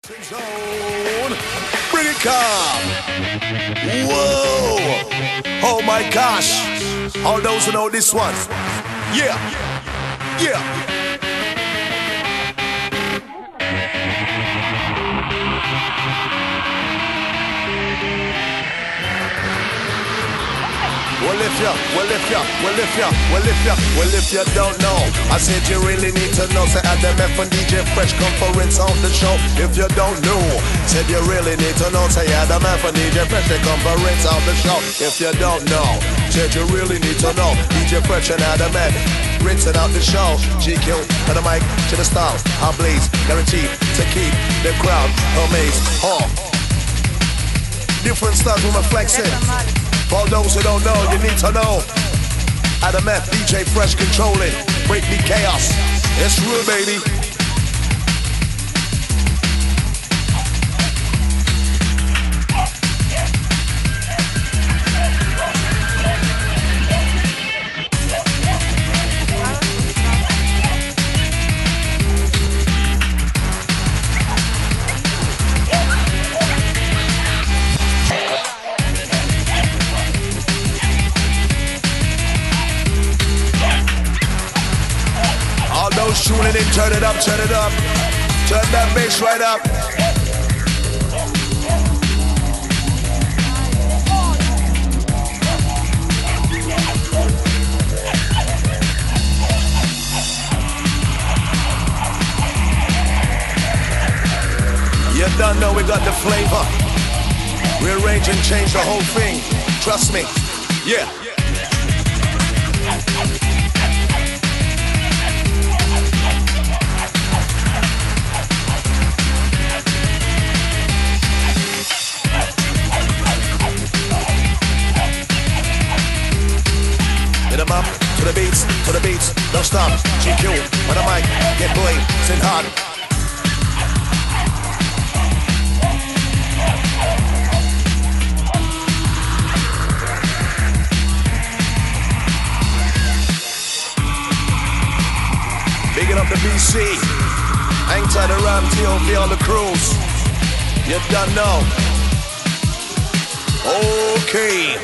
Zone. Bring it calm. Whoa. Oh my gosh. All those who know this one. Yeah. Yeah. Well if you don't know, I said you really need to know. Say at the F and DJ Fresh conference on the show. If you don't know, said you really need to know. Say at the F and DJ Fresh conference on the show. If you don't know, said you really need to know. DJ Fresh and Adam F rinsing out the show. GQ and the mic to the style. I blaze, guaranteed to keep the crowd amazed. Different styles with my flexing. For those who don't know, you need to know. Adam F, DJ Fresh controlling. Break the chaos. It's real, baby. Tuning in, turn it up, turn it up. Turn that bass right up. You don't know we got the flavor. Rearrange and change the whole thing. Trust me. Yeah. Hit 'em up, to the beats, don't stop. GQ, on the mic, get blade, sing hard. Bigging up the BC, hang tight around TOV on the cruise. You done know. Okay.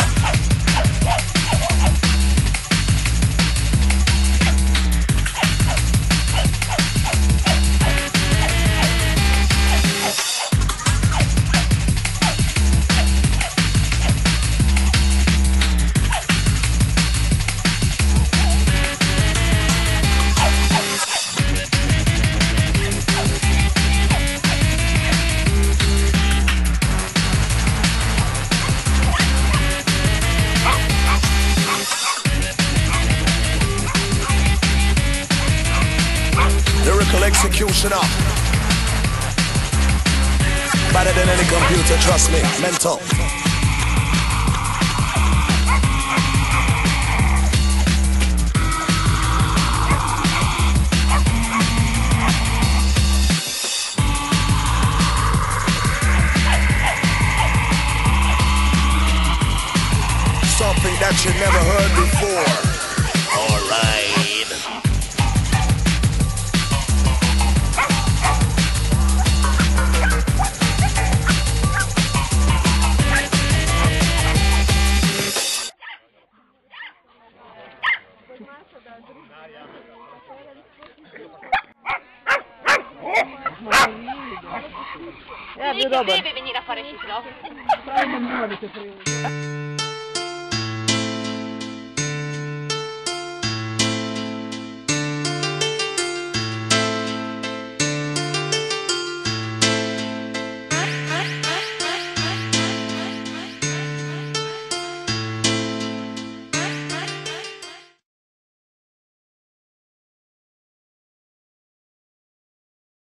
Executioner. Better than any computer, trust me. Mental. Something that you never heard before. All right. Deve venire a fare sheepdog.